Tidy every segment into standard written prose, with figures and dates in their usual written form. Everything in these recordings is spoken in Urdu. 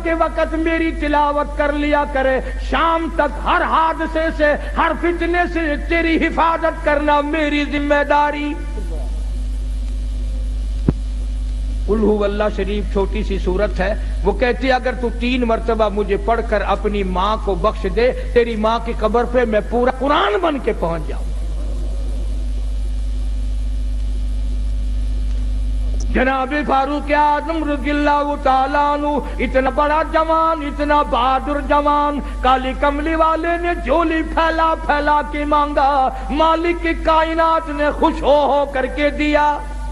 کے وقت میری تلاوت کر لیا کرے، شام تک ہر حادثے سے ہر فتنے سے تیری حفاظت کرنا میری ذمہ داری۔ قل هو اللہ شریف چھوٹی سی سورت ہے، وہ کہتی ہے اگر تو 3 مرتبہ مجھے پڑھ کر اپنی ماں کو بخش دے، تیری ماں کی قبر پہ میں پورا قرآن بن کے پہنچ جاؤں۔ جناب فاروق اعظم رضی اللہ تعالیٰ عنہ اتنا بڑا جوان، اتنا بہادر جوان، کالی کملی والے نے جھولی پھیلا پھیلا کے مانگا، مالک کی کائنات نے خوش ہو کر کے دیا۔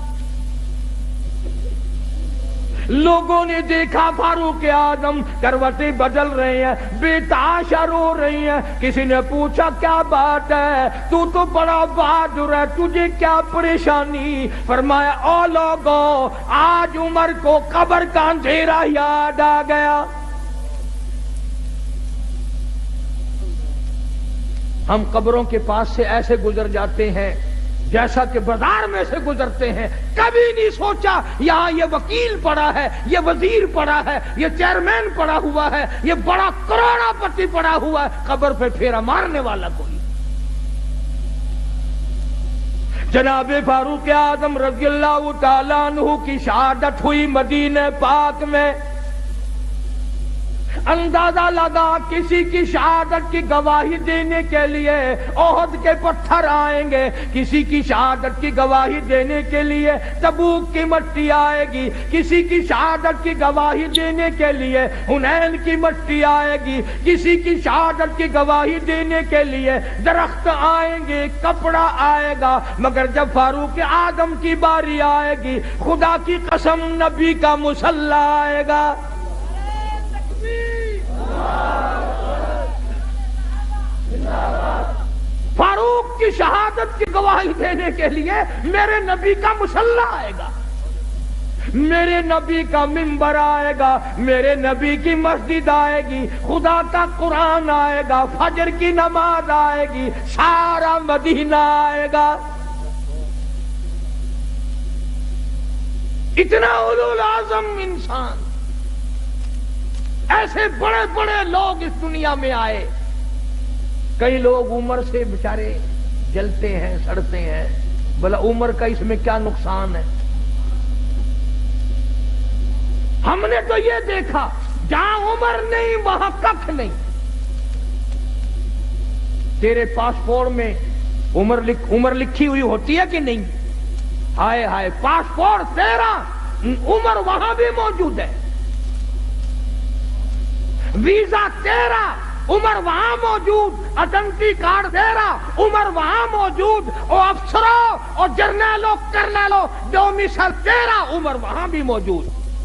لوگوں نے دیکھا فاروق اعظم کروٹیں بدل رہے ہیں، بے تحاشا رو رہی ہیں۔ کسی نے پوچھا کیا بات ہے، تو بڑا بہادر ہے، تجھے کیا پریشانی؟ فرمایا او لوگوں، آج عمر کو قبر کا اندھیرا یاد آ گیا۔ ہم قبروں کے پاس سے ایسے گزر جاتے ہیں جیسا کہ بازار میں سے گزرتے ہیں، کبھی نہیں سوچا یہاں یہ وکیل پڑا ہے، یہ وزیر پڑا ہے، یہ چیئرمین پڑا ہوا ہے، یہ بڑا کروڑا پتی پڑا ہوا ہے، قبر پہ پھیرا مارنے والا کوئی۔ جناب فاروق اعظم رضی اللہ تعالیٰ عنہ کی شہادت ہوئی مدینہ پاک میں۔ اندازہ لگا کسی کی شہادت کی گواہی دینے کے لیے احد کے پتھر آئیں گے، کسی کی شہادت کی گواہی دینے کے لیے تبوک کی مٹی آئے گی، کسی کی شہادت کی گواہی دینے کے لیے حنین کی مٹی آئے گی، کسی کی شہادت کی گواہی دینے کے لیے درخت آئیں گے، کپڑا آئے گا، مگر جب فاروق اعظم کی باری آئے گی، خدا کی قسم نبی کا مصلی آئے گا۔ فاروق کی شہادت کی گواہی دینے کے لیے میرے نبی کا مصلی آئے گا، میرے نبی کا منبر آئے گا، میرے نبی کی مسجد آئے گی، خدا کا قرآن آئے گا، فجر کی نماز آئے گی، سارا مدینہ آئے گا۔ اتنا اولو العزم انسان، ایسے بڑے بڑے لوگ اس دنیا میں آئے۔ کئی لوگ عمر سے بیچارے جلتے ہیں، سڑتے ہیں، بھلا عمر کا اس میں کیا نقصان ہے؟ ہم نے تو یہ دیکھا جہاں عمر نہیں وہاں ککھ نہیں۔ تیرے پاسپورٹ میں عمر لکھی ہوئی ہوتی ہے کہ نہیں؟ ہائے ہائے، پاسپورٹ تیرا، عمر وہاں بھی موجود ہے، ویزا تیرا، عمر وہاں موجود، آئیڈینٹی کارڈ تیرا، عمر وہاں موجود، اور افسروں اور جرنیلوں کرنیلوں ڈومیسل تیرا، عمر وہاں بھی موجود۔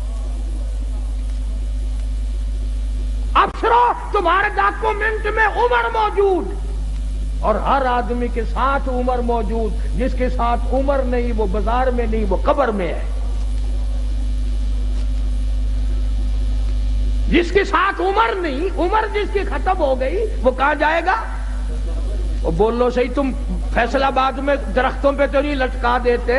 افسروں تمہارے ڈاکومنٹ میں عمر موجود، اور ہر آدمی کے ساتھ عمر موجود۔ جس کے ساتھ عمر نہیں وہ بازار میں نہیں، وہ قبر میں ہے۔ جس کے ساتھ عمر نہیں، عمر جس کی ختم ہو گئی، وہ کہاں جائے گا؟ وہ بول لو صحیح، تم فیصل آباد میں درختوں پہ تو نہیں لٹکا دیتے؟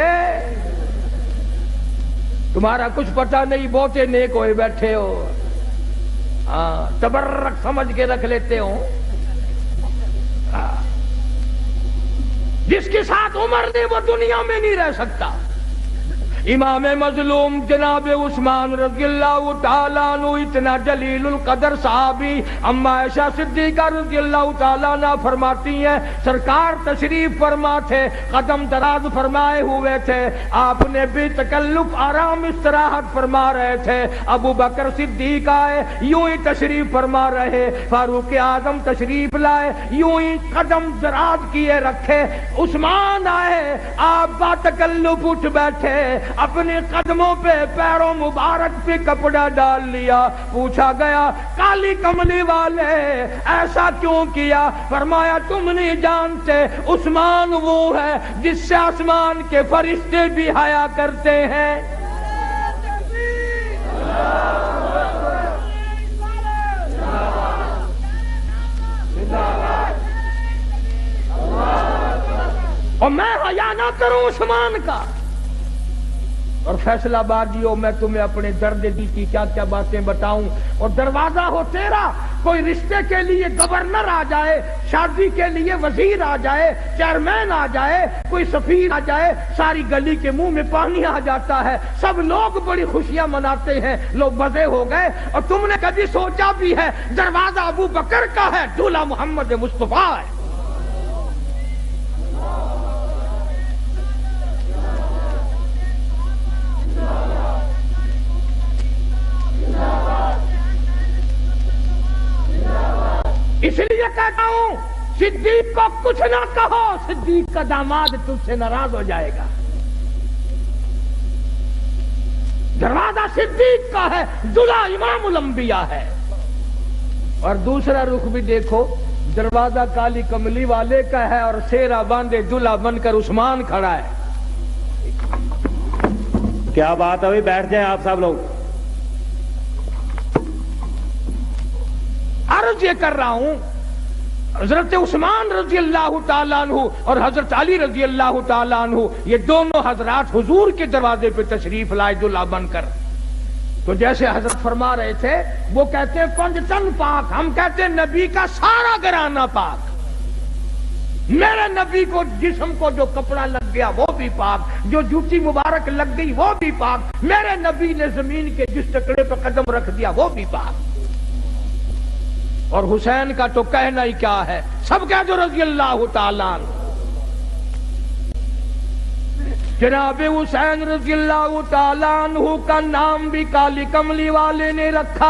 تمہارا کچھ پتہ نہیں، بہتے نیک ہوئے بیٹھے ہو، ہاں تبرک سمجھ کے رکھ لیتے ہو۔ جس کے ساتھ عمر نہیں وہ دنیا میں نہیں رہ سکتا۔ امام مظلوم جناب عثمان رضی اللہ تعالیٰ عنہ اتنا جلیل القدر صحابی، اما عائشہ صدیقہ رضی اللہ تعالیٰ عنہ فرماتی ہیں سرکار تشریف فرما تھے، قدم دراز فرمائے ہوئے تھے، آپ نے بے تکلف آرام استراحت فرما رہے تھے، ابو بکر صدیق آئے یوں ہی تشریف فرما رہے، فاروق اعظم تشریف لائے یوں ہی قدم دراز کیے رکھے، عثمان آئے آپ با تکلف اٹھ بیٹھے، اپنے قدموں پہ پیروں مبارک پہ کپڑا ڈال لیا، پوچھا گیا کالی کملی والے ایسا کیوں کیا؟ فرمایا تم نہیں جانتے عثمان وہ ہے جس سے آسمان کے فرشتے بھی حیا کرتے ہیں۔ اور میں حیا نہ کروں عثمان کا؟ اور فیصلہ بازیوں میں تمہیں اپنے درد دل کی کیا کیا باتیں بتاؤں. اور دروازہ ہو تیرا، کوئی رشتے کے لیے گورنر آ جائے، شادی کے لیے وزیر آ جائے، چیئرمین آ جائے، کوئی سفیر آ جائے، ساری گلی کے منہ میں پانی آ جاتا ہے، سب لوگ بڑی خوشیاں مناتے ہیں، لوگ مزے ہو گئے. اور تم نے کبھی سوچا بھی ہے دروازہ ابو بکر کا ہے، دولہا محمد مصطفیٰ ہے. اس لیے کہتا ہوں صدیق کو کچھ نہ کہو، صدیق کا داماد تجھ سے ناراض ہو جائے گا. دروازہ صدیق کا ہے، دلہا امام الانبیاء ہے. اور دوسرا رخ بھی دیکھو، دروازہ کالی کملی والے کا ہے اور سیرا باندھے دلہا بن کر عثمان کھڑا ہے. کیا بات ہے؟ بیٹھ جائیں آپ سب لوگ. عرض یہ کر رہا ہوں، حضرت عثمان رضی اللہ تعالیٰ عنہ اور حضرت علی رضی اللہ تعالیٰ عنہ، یہ دونوں حضرات حضور کے دروازے پہ تشریف لائے دلہا بن کر. تو جیسے حضرت فرما رہے تھے، وہ کہتے ہیں پنج تن پاک، ہم کہتے ہیں نبی کا سارا گھرانہ پاک. میرے نبی کو جسم کو جو کپڑا لگ گیا وہ بھی پاک، جو جوتی مبارک لگ گئی وہ بھی پاک، میرے نبی نے زمین کے جس ٹکڑے پہ قدم رکھ دیا وہ بھی پاک. اور حسین کا تو کہنا ہی کیا ہے، سب کہہ دو رضی اللہ تعالیٰ عنہ. جناب حسین رضی اللہ تعالیٰ عنہ کا نام بھی کالی کملی والے نے رکھا.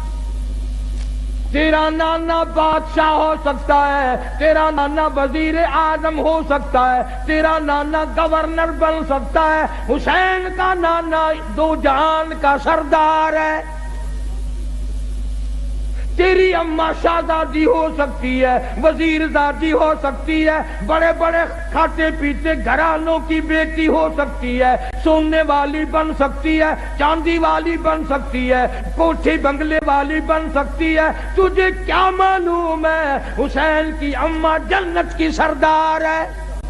تیرا نانا بادشاہ ہو سکتا ہے، تیرا نانا وزیر اعظم ہو سکتا ہے، تیرا نانا گورنر بن سکتا ہے، حسین کا نانا دو جہان کا سردار ہے. تیری اماں شہزادی ہو سکتی ہے، وزیر زادی ہو سکتی ہے، بڑے بڑے کھاتے پیتے گھرانوں کی بیٹی ہو سکتی ہے، سونے والی بن سکتی ہے، چاندی والی بن سکتی ہے، کوٹھی بنگلے والی بن سکتی ہے. تجھے کیا معلوم ہے حسین کی اماں جنت کی سردار ہے.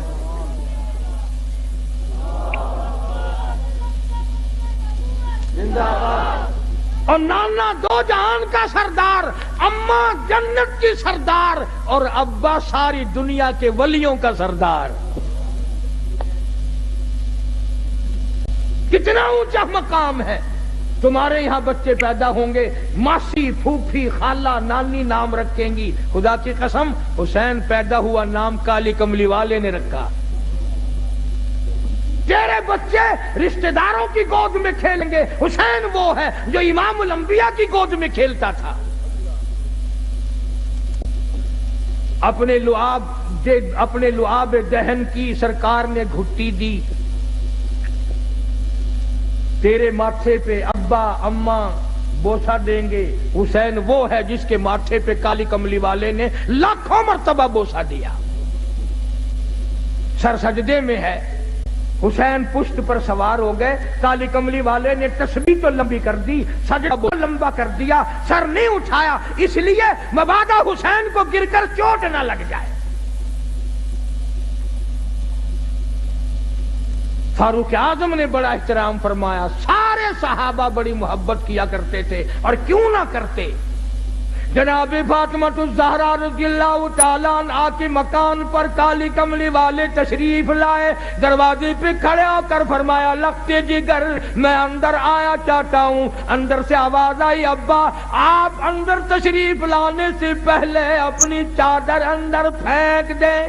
زندہ باد. اور نانا دو جہان کا سردار، اماں جنت کی سردار، اور ابا ساری دنیا کے ولیوں کا سردار. کتنا اونچا مقام ہے. تمہارے یہاں بچے پیدا ہوں گے، ماسی پھوپھی خالہ نانی نام رکھیں گی. خدا کی قسم حسین پیدا ہوا نام کالی کملی والے نے رکھا. تیرے بچے رشتہ داروں کی گود میں کھیلیں گے، حسین وہ ہے جو امام الانبیاء کی گود میں کھیلتا تھا. اپنے لعاب دہن کی سرکار نے گھٹی دی. تیرے ماتھے پہ ابا اماں بوسہ دیں گے. حسین وہ ہے جس کے ماتھے پہ کالی کملی والے نے لاکھوں مرتبہ بوسہ دیا. سر سجدے میں ہے، حسین پشت پر سوار ہو گئے، کالی کملی والے نے تسبیح تو لمبی کر دی، سجدہ بہت لمبا کر دیا، سر نہیں اٹھایا، اس لیے مبادا حسین کو گر کر چوٹ نہ لگ جائے. فاروق اعظم نے بڑا احترام فرمایا. سارے صحابہ بڑی محبت کیا کرتے تھے، اور کیوں نہ کرتے. جناب فاطمہ الزہرا رضی اللہ تعالیٰ عنہا کے مکان پر کالی کملی والے تشریف لائے. دروازے پہ کھڑے ہو کر فرمایا لگتے جگر میں اندر آیا چاہتا ہوں. اندر سے آواز آئی ابا آپ اندر تشریف لانے سے پہلے اپنی چادر اندر پھینک دیں.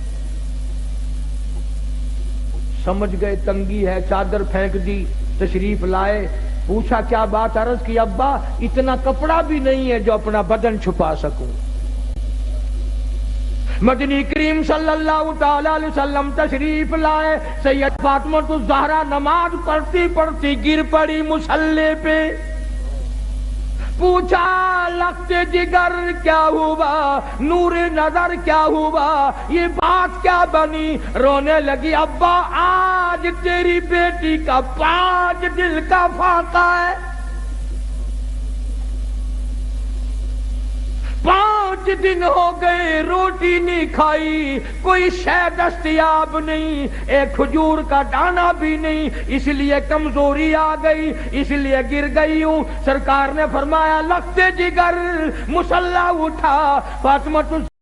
سمجھ گئے تنگی ہے، چادر پھینک دی، تشریف لائے. پوچھا کیا بات؟ عرض کی ابا اتنا کپڑا بھی نہیں ہے جو اپنا بدن چھپا سکوں. مدنی کریم صلی اللہ تعالی علیہ وسلم تشریف لائے. سید فاطمہ الزہرا نماز پڑھتی پڑھتی گر پڑی مصلی پہ. پوچھا لخت جگر کیا ہوا، نور نظر کیا ہوا، یہ بات کیا بنی؟ رونے لگی. ابا آج تیری بیٹی کا 5 دل کا فاقہ ہے، 5 دن ہو گئے روٹی نہیں کھائی، کوئی شے دستیاب نہیں، ایک کھجور کا دانہ بھی نہیں، اس لیے کمزوری آ گئی، اس لیے گر گئی ہوں۔ سرکار نے فرمایا لخت جگر مصلی اٹھا، فاطمہ